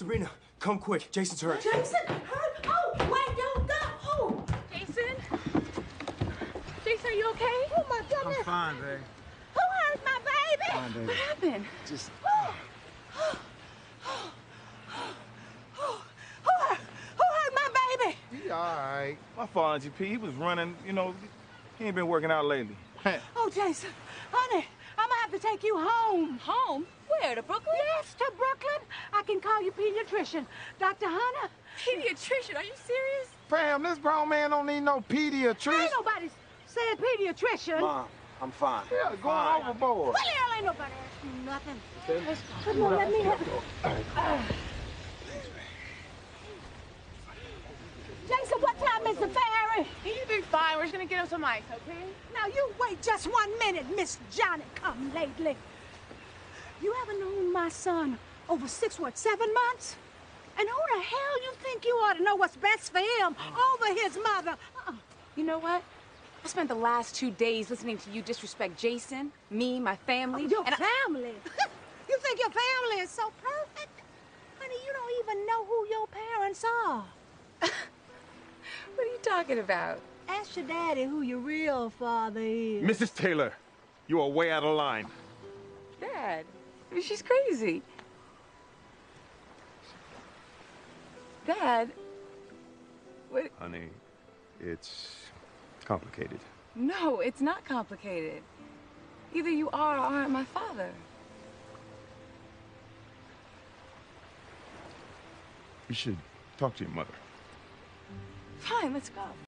Sabrina, come quick. Jason's hurt. Jason? Hurt? Oh, wait, don't go! Jason? Jason, are you okay? Oh, my goodness. I'm fine, babe. Who hurt my baby? Fine, baby. What happened? Just... Who hurt my baby? He all right. My fault, Auntie P. He was running, you know, he ain't been working out lately. Oh, Jason, honey, I'm gonna have to take you home. Home? Where, to Brooklyn? Yes, to Brooklyn. I can call you pediatrician. Dr. Hunter. Pediatrician, are you serious? Fam, this grown man don't need no pediatrician. Ain't nobody said pediatrician. Mom, I'm fine. Yeah, going overboard. Well, hell, ain't nobody asked you nothing. Okay. Come on, let me have Jason, what time is the ferry? He'll be fine. We're just gonna get him some ice, okay? Now, you wait just 1 minute, Miss Johnny come lately. You haven't known my son over 7 months? And who the hell you think you are to know what's best for him over his mother? You know what? I spent the last 2 days listening to you disrespect Jason, me, my family. Your family? You think your family is so perfect? Honey, you don't even know who your parents are. What are you talking about? Ask your daddy who your real father is. Mrs. Taylor, you are way out of line. Dad, I mean, she's crazy. Dad, what? Honey, it's complicated. No, it's not complicated. Either you are or aren't my father. You should talk to your mother. Fine, let's go.